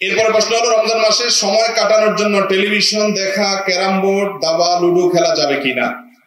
এরপরে প্রশ্ন হলো, রমজান মাসে সময় কাটানোর জন্য টেলিভিশন দেখা, ক্যারাম বোর্ড, দাবা, লুডো খেলা যাবে কিনা?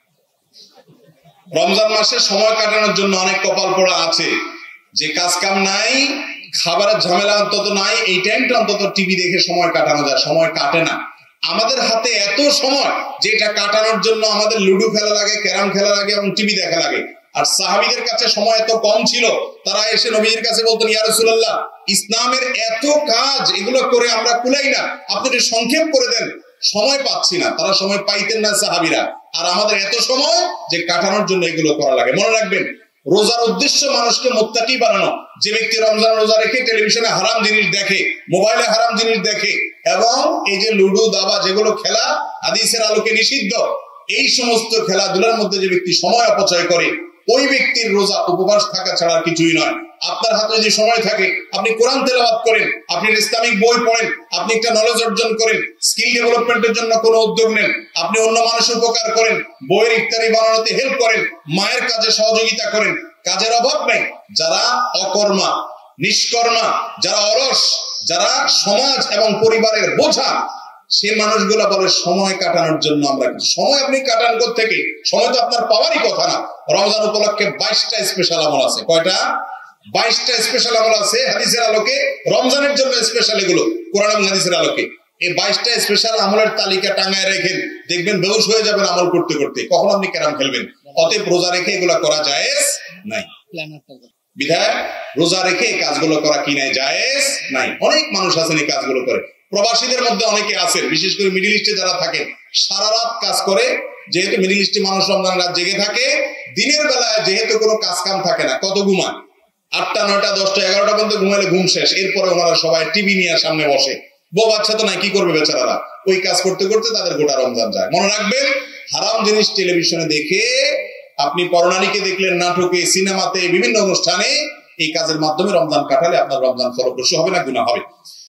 রমজান মাসে সময় কাটানোর জন্য অনেক কপাল পোড়া আছে, যে কাজ কাম নাই, খাবারের ঝামেলা অন্তত নাই, এই টাইমটা অন্তত টিভি দেখে সময় কাটানো যায়। সময় কাটে না। আমাদের হাতে এত সময় যে এটা কাটানোর জন্য আমাদের লুডো খেলা লাগে, ক্যারাম খেলা লাগে এবং টিভি দেখা লাগে। আর সাহাবীদের কাছে সময় এত কম ছিল, তারা এসে নবীজির কাছে বলতেন, ইয়া রাসূলুল্লাহ, ইসলামের এত কাজ, এগুলো করে আমরা কুলাই না, আপনি একটু সংক্ষেপ করে দেন, সময় পাচ্ছি না। তারা সময় পাইতেন না সাহাবীরা। আর আমাদের এত সময় যে কাটানোর জন্য এগুলো করা লাগে। মনে রাখবেন, রোজার উদ্দেশ্য মানুষকে মুত্তাকি বানানো। যে ব্যক্তি রমজান রোজা রেখে টেলিভিশনে হারাম জিনিস দেখে, মোবাইলে হারাম জিনিস দেখে, এবং এই যে লুডো, দাবা, যেগুলো খেলা হাদিসের আলোকে নিষিদ্ধ, এই সমস্ত খেলাধুলার মধ্যে যে ব্যক্তি সময় অপচয় করে, ওই ব্যক্তির রোজা উপবাস থাকা ছাড়া কিছুই নয়। আপনার হাতে যদি সময় থাকে, আপনি কোরআন তেলাওয়াত করেন, আপনি ইসলামিক বই পড়েন, আপনি একটা নলেজ অর্জন করেন, স্কিল ডেভেলপমেন্টের জন্য কোনো উদ্যোগ নেন, আপনি অন্য মানুষের উপকার করেন, বইয়ের ইফতারি বানানোতে হেল্প করেন, মায়ের কাজে সহযোগিতা করেন। কাজের অভাব নেই। যারা অকর্মা, নিষ্কর্মা, যারা অলস, যারা সমাজ এবং পরিবারের বোঝা, সেই মানুষগুলা বলে সময় কাটানোর জন্য আমরা কিছু। সময় আপনি কাটান কোত্থেকে? সময় তো আপনার পাওয়ারই কথা না। রমজান উপলক্ষে 22টা স্পেশাল আমল আছে। কয়টা? 22টা স্পেশাল আমল আছে হাদিসের আলোকে। রমজানের জন্য স্পেশাল এগুলো, কোরআন এবং হাদিসের আলোকে। এই 22টা স্পেশাল আমলের তালিকা টাঙায় রেখেন, দেখবেন বেহুশ হয়ে যাবেন আমল করতে করতে। কখন আপনি ক্যারাম খেলবেন? অতএব রোজা রেখে এগুলো করা জায়েজ নাই। বিধায় রোজা রেখে এই কাজগুলো করা কি নাই? জায়েজ নাই। অনেক মানুষ আছেন এই কাজগুলো করে। প্রবাসীদের মধ্যে অনেকে আছেন, বিশেষ করে মিডল ইস্টে যারা থাকেন, সারা রাত কাজ করে। যেহেতু মিডল ইস্টে মানুষ রমজান রাত জেগে থাকে, দিনের বেলায় যেহেতু কোনো কাজ কাম থাকে না, কত ঘুমায়? 8টা, 9টা, 10টা, 11টা পর্যন্ত ঘুমাইলে ঘুম শেষ। এরপরে ওনারা সবাই টিভি নিয়ে সামনে বসে। বউ বাচ্চা তো নাই, কি করবে বেচারারা? ওই কাজ করতে করতে তাদের গোটা রমজান যায়। মনে রাখবেন, হারাম জিনিস টেলিভিশনে দেখে, আপনি পরনারীকে দেখলেন নাটকে, সিনেমাতে, বিভিন্ন অনুষ্ঠানে, এই কাজের মাধ্যমে রমজান কাটালে আপনার রমজান ফলপ্রসূ হবে না, গুনাহ হবে।